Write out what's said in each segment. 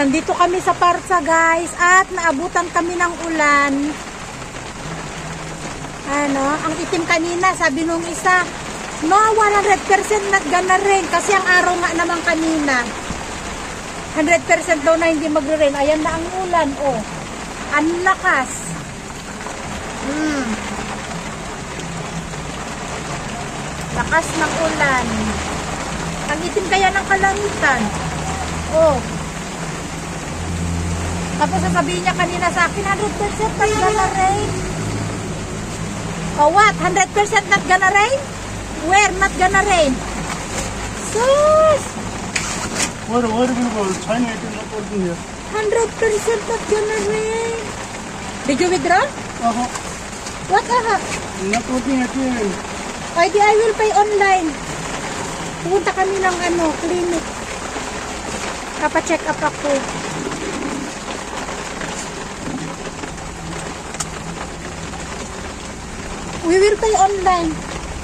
Nandito kami sa Parsa guys at naabutan kami ng ulan. Ano, ang itim kanina, sabi nung isa, no, 100% not gonna rain kasi ang araw nga naman kanina. 100% daw na hindi magre-rain. Ayan na ang ulan, oh. Ang lakas. Lakas ng ulan. Ang itim kaya ng kalangitan. Oh. Tapos sasabihin niya kanina sa akin, 100% not gonna rain. Oh, what? 100% not gonna rain? Where not gonna rain? Sus! What are we about? China is not working here. 100% not gonna rain. Did you withdraw? What? Not working again. Ay, di I will pay online. Pupunta kami ng clinic. Kapa-check up ako. We will pay online.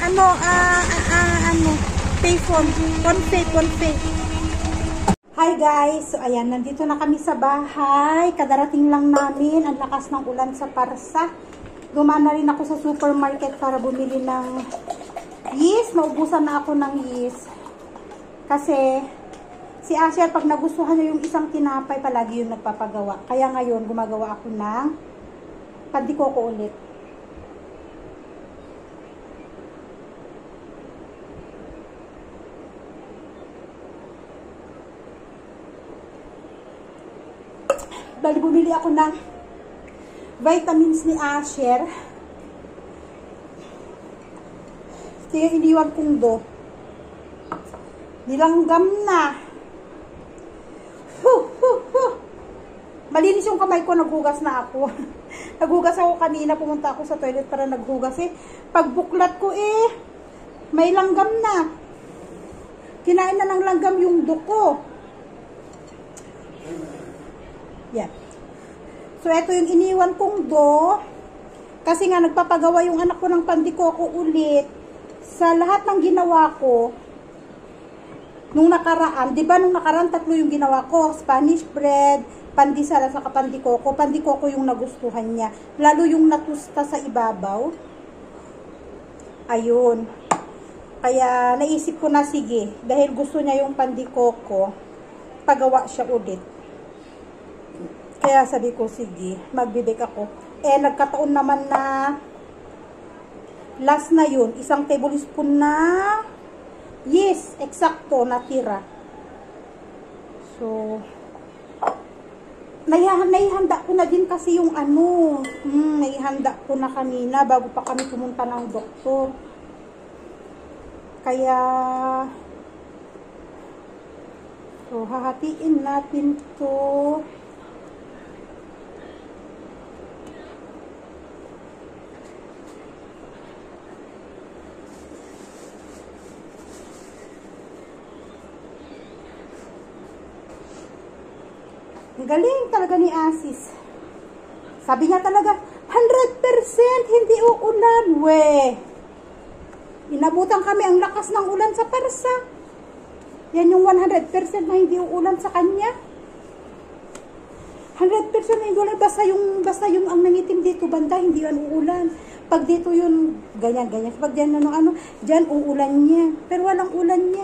Pay phone. Phone. Hi guys. So ayan, nandito na kami sa bahay. Kadarating lang namin. Ang lakas ng ulan sa Parsa. Dumaan na rin ako sa supermarket para bumili ng yeast. Naubusan na ako ng yeast. Kasi si Asher, pag nagustuhan niya yung isang tinapay, palagi yung nagpapagawa. Kaya ngayon, gumagawa ako ng pandikoko ulit. Bali, bumili ako ng vitamins ni Asher. Kaya iniwan kong do. Nilanggam na. Malinis yung kamay ko, naghugas na ako. Naghugas ako kanina, pumunta ako sa toilet para naghugas eh. Pagbuklat ko may langgam na. Kinain na ng langgam yung duko. Yan. So, ito yung iniwan kong do. Kasi nga, nagpapagawa yung anak ko ng pandikoko ulit. Sa lahat ng ginawa ko, nung nakaraan, di ba nung nakaraan, 3 yung ginawa ko. Spanish bread, pandesal, at saka pandikoko. Pandikoko yung nagustuhan niya. Lalo yung natusta sa ibabaw. Ayun. Kaya, naisip ko na, sige, dahil gusto niya yung pandikoko, pagawa siya ulit. Kaya sabi ko, sige, magbibig ako. Nagkataon naman na last na yun, 1 tablespoon na yes, eksakto, natira. So, naihanda ko na din kasi yung naihanda ko na kanina bago pa kami pumunta ng doktor. Kaya, so, hahatiin natin to. Ang galing talaga ni Asis. Sabi niya talaga, 100% hindi uulan. Inabutan kami ang lakas ng ulan sa Parsa. Yan yung 100% na hindi uulan sa kanya. 100% na hindi uulan. Basta yung ang nangitim dito banda, hindi yan uulan. Pag dito yun, ganyan. Pag dyan dyan uulan niya. Pero walang ulan niya.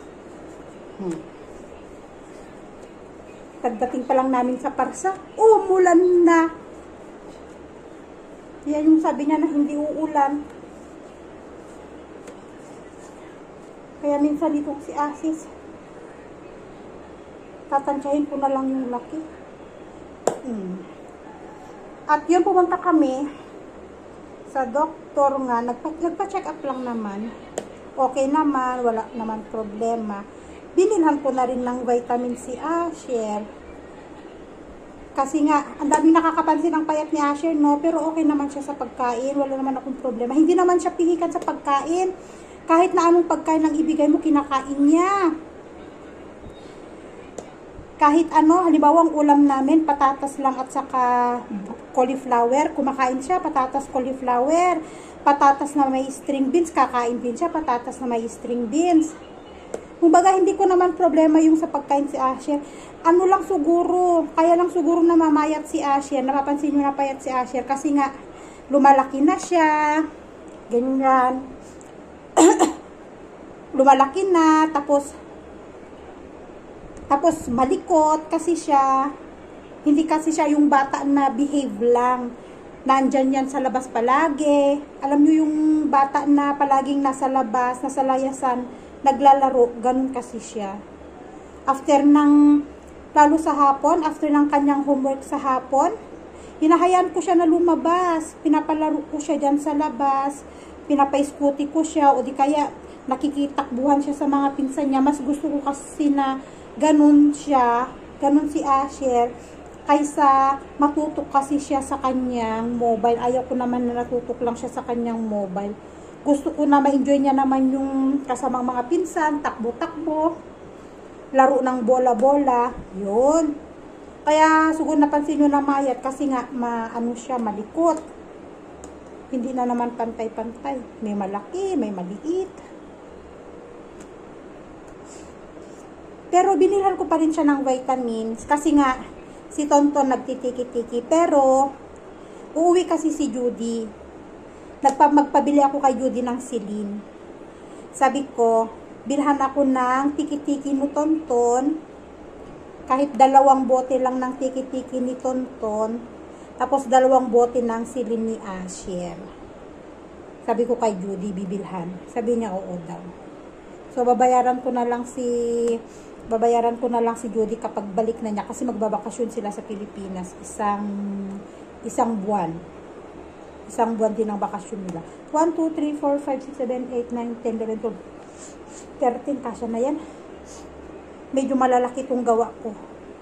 Pagdating pa lang namin sa Parsa, umulan na. Yan yung sabi niya na hindi uulan. Kaya minsan dito si Asis, tatansyahin ko na lang yung laki. At yun, pumunta kami sa doktor nga. Nagpa-check up lang naman. Okay naman, wala naman problema. Binilhan ko na rin ng vitamin si Asher. Kasi nga, ang daming nakakapansin ang payat ni Asher, no? Pero okay naman siya sa pagkain. Wala naman akong problema. Hindi naman siya pihikan sa pagkain. Kahit na anong pagkain ang ibigay mo, kinakain niya. Kahit halimbawa ang ulam namin, patatas lang at saka cauliflower. Kumakain siya, patatas, cauliflower. Patatas na may string beans, kakain din siya, patatas na may string beans. Kumbaga, hindi ko naman problema yung sa pagkain si Asher. Ano lang siguro, kaya lang siguro na mamayat si Asher. Napapansin nyo na payat si Asher kasi nga, lumalaki na siya. Ganyan. Lumalaki na, tapos malikot kasi siya. Hindi kasi siya yung bata na behave lang. Nandyan yan sa labas palagi. Alam nyo yung bata na palaging nasa labas, nasa layasan, naglalaro, ganun kasi siya. After ng, lalo sa hapon, after ng kanyang homework sa hapon, hinahayaan ko siya na lumabas. Pinapalaro ko siya dyan sa labas. Pinapa-scooty ko siya, o di kaya nakikitakbuhan siya sa mga pinsan niya. Mas gusto ko kasi na ganun siya, ganun si Asher, kaysa matutok kasi siya sa kanyang mobile. Ayaw ko naman na natutok lang siya sa kanyang mobile. Gusto ko na ma-enjoy niya naman yung kasamang mga pinsan, takbo-takbo, laro ng bola-bola, yun. Kaya siguro napansin nyo na mayat kasi nga ano siya, malikot. Hindi na naman pantay-pantay. May malaki, may maliit. Pero binilhan ko pa rin siya ng vitamins kasi nga si Tonton nagtitiki-tiki. Pero uuwi kasi si Judy. Magpabili ako kay Judy ng silin. Sabi ko, bilhan ako ng tiki-tiki ni Tonton. Kahit 2 bote lang ng tiki-tiki ni Tonton. Tapos 2 bote ng silin ni Asher. Sabi ko kay Judy, bibilhan. Sabi niya, oo daw. So, babayaran ko na lang si Judy kapag balik na niya. Kasi magbabakasyon sila sa Pilipinas. Isang buwan. Isang buwan din ang bakasyon nila. 1, 2, 3, 4, 5, 6, 7, 8, 9, 10, 11, 12, 13. Kasya na yan. Medyo malalaki itong gawa ko.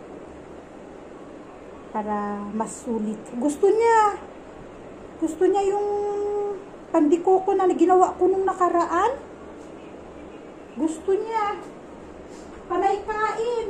Para mas sulit. Gusto niya yung pandikoko na ginawa ko nung nakaraan. Gusto niya. Panay kain.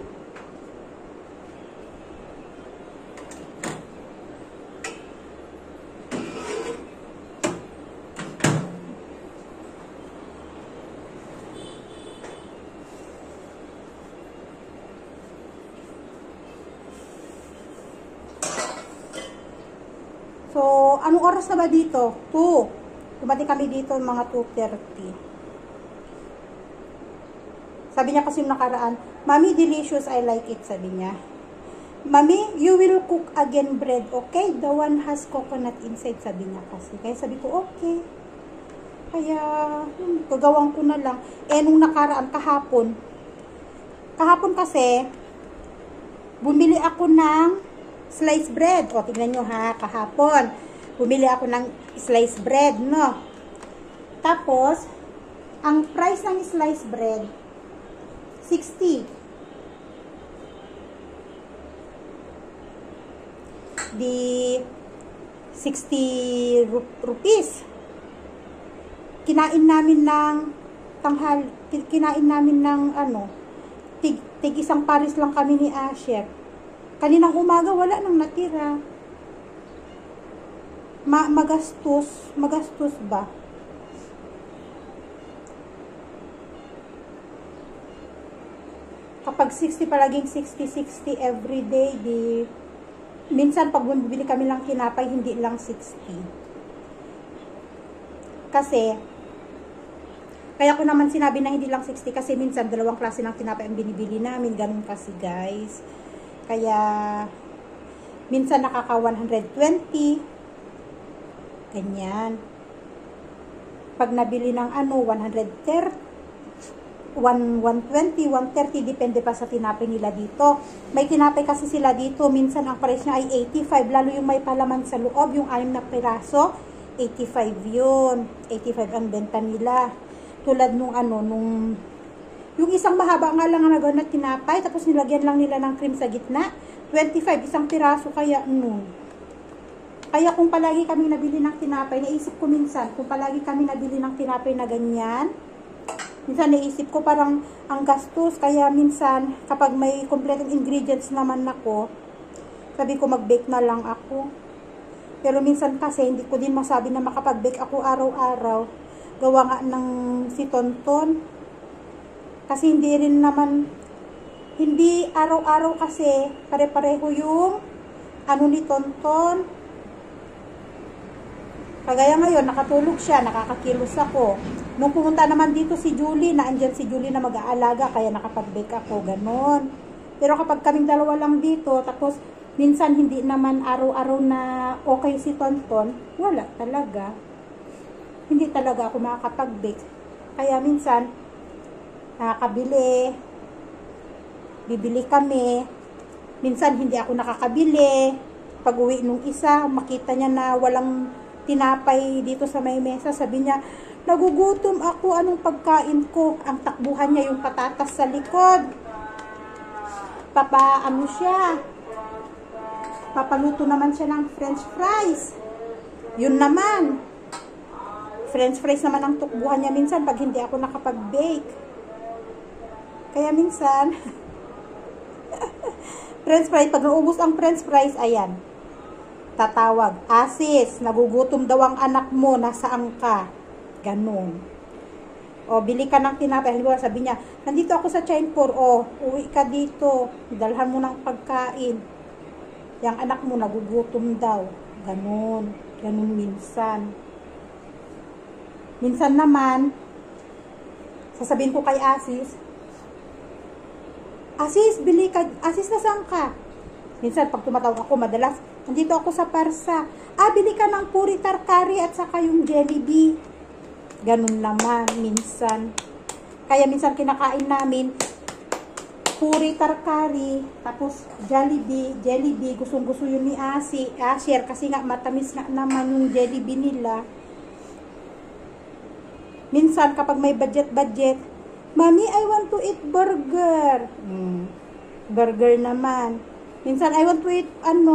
So, anong oras na ba dito? 2. Dumating kami dito mga 2:30. Sabi niya kasi yung nakaraan, Mommy, delicious, I like it, sabi niya. Mommy, you will cook again bread, okay? The one has coconut inside, sabi niya kasi. Kaya sabi ko, okay. Kaya, gagawin ko na lang. Nung nakaraan, kahapon kasi, bumili ako ng sliced bread. O, tignan nyo ha, kahapon. Bumili ako ng sliced bread, no? Tapos, ang price ng sliced bread, 60. Di 60 rupees. Kinain namin ng tig isang paris lang kami ni Asher. Kaninang umaga wala nang natira. Magastos ba? Kapag 60 palaging 60 every day, minsan pag bumibili kami lang tinapay, hindi lang 60. Kasi kaya ko naman sinabi na hindi lang 60 kasi minsan 2 klase ng tinapay ang binibili namin, ganun kasi guys. Kaya minsan nakaka 120. Ganyan. Pag nabili ng 130, 120, 130, depende pa sa tinapay nila dito. May tinapay kasi sila dito, minsan ang price niya ay 85, lalo yung may palaman sa loob, yung 6 na piraso, 85 yun. 85 ang benta nila. Tulad nung yung isang mahaba nga lang na gano'n na tinapay, tapos nilagyan lang nila ng cream sa gitna, 25, isang piraso kaya Kaya kung palagi kami nabili ng tinapay, naisip ko minsan, kung palagi kami nabili ng tinapay na ganyan, minsan naisip ko parang ang gastos, kaya minsan kapag may kompletong ingredients naman ako, sabi ko mag-bake na lang ako. Pero minsan kasi hindi ko din masabi na makapag-bake ako araw-araw. Gawa nga ng si Tonton. Kasi hindi araw-araw kasi pare-pareho yung ano ni Tonton. Kagaya ngayon, nakatulog siya, nakakakilos ako. Nung pumunta naman dito si Julie, naandyan si Julie na mag-aalaga, kaya nakapag-bake ako, ganon. Pero kapag kaming dalawa lang dito, tapos minsan hindi naman araw-araw na okay si Tonton, wala talaga. Hindi talaga ako makakapag-bake. Kaya minsan, bibili kami. Minsan hindi ako nakakabili. Pag uwi nung isa, makita niya na walang tinapay dito sa may mesa, sabi niya, nagugutom ako, anong pagkain ko? Ang takbuhan niya yung patatas sa likod. Papaluto naman siya ng french fries. Yun naman. French fries naman ang tukbuhan niya minsan pag hindi ako nakapag-bake. Kaya minsan, french fries, pag naubos ang french fries, ayan, tatawag, Asis, nagugutom daw ang anak mo, nasaan ka? Ganun. O, bili ka ng tinapay. Halimbawa, sabi niya, nandito ako sa Chainpur. O, uwi ka dito. Dalhan mo ng pagkain. Yang anak mo, nagugutom daw. Ganun. Ganun minsan. Minsan naman, sasabihin ko kay Asis, Asis, bili ka. Asis, nasaan ka? Minsan, pag tumatawag ako, madalas, nandito ako sa Parsa. Bili ka ng puri tarkari at saka yung Jollibee. Ganun naman, minsan. Kaya minsan kinakain namin, puri tarkari, tapos Jollibee. Gustong-gusto yun ni Asher, kasi nga matamis nga naman yung Jollibee nila. Minsan, kapag may budget, Mami, I want to eat burger. Burger naman. Minsan, I want to eat,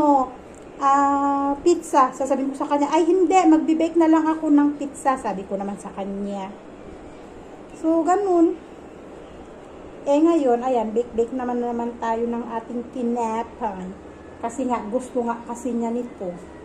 pizza. Sasabihin ko sa kanya, ay hindi, magbe-bake na lang ako ng pizza. Sabi ko naman sa kanya. So, ganun. Ngayon, ayan, bake naman tayo ng ating tinapay. Kasi nga, gusto nga kasi niya nito.